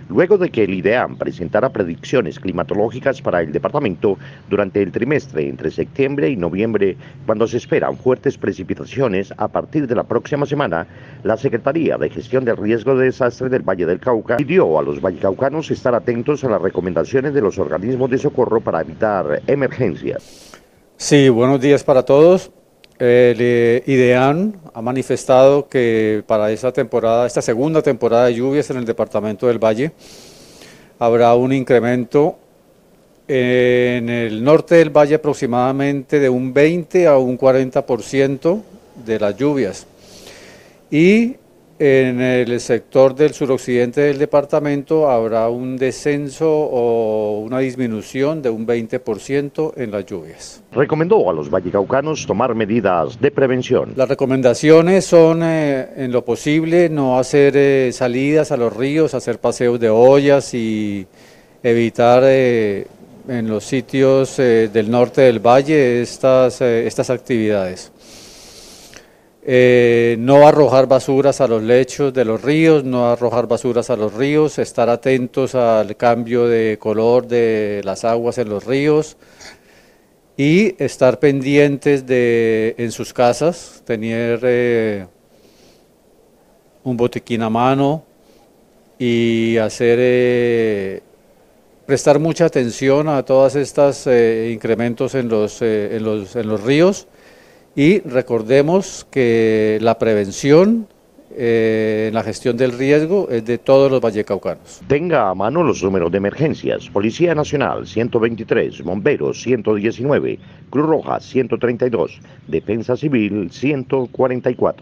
luego de que el IDEAM presentara predicciones climatológicas para el departamento durante el trimestre entre septiembre y noviembre, cuando se esperan fuertes precipitaciones a partir de la próxima semana. La Secretaría de Gestión del Riesgo de Desastre del Valle del Cauca pidió a los vallecaucanos estar atentos a las recomendaciones de los organismos de socorro para evitar emergencias. Sí, buenos días para todos. El IDEAM ha manifestado que para esta temporada, esta segunda temporada de lluvias en el departamento del Valle, habrá un incremento en el norte del Valle aproximadamente de un 20 a un 40% de las lluvias. Y en el sector del suroccidente del departamento habrá un descenso o una disminución de un 20% en las lluvias. Recomendó a los vallecaucanos tomar medidas de prevención. Las recomendaciones son, en lo posible, no hacer salidas a los ríos, hacer paseos de ollas y evitar en los sitios del norte del valle estas actividades. No arrojar basuras a los lechos de los ríos, no arrojar basuras a los ríos, estar atentos al cambio de color de las aguas en los ríos y estar pendientes en sus casas, tener un botiquín a mano y prestar mucha atención a todas estas incrementos en los ríos. Y recordemos que la prevención en la gestión del riesgo es de todos los vallecaucanos. Tenga a mano los números de emergencias: Policía Nacional 123, Bomberos 119, Cruz Roja 132, Defensa Civil 144.